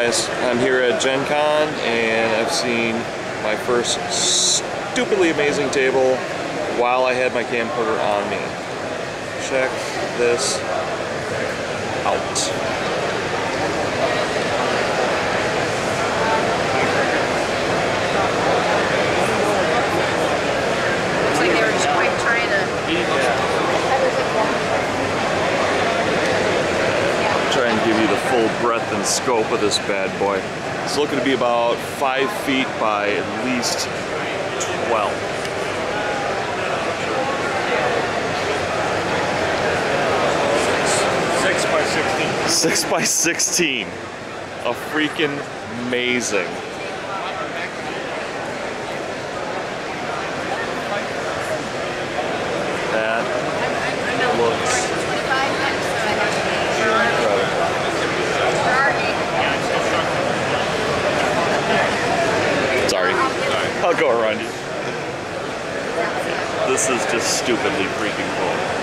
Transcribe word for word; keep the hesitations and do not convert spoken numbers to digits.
guys, I'm here at Gencon and I've seen my first stupidly amazing table while I had my camcorder on me. Check this out. Try and give you the full breadth and scope of this bad boy. It's looking to be about five feet by at least twelve. Six by sixteen. Six by sixteen. A freaking amazing. That looks Sorry. I'll go around you. This is just stupidly freaking cool.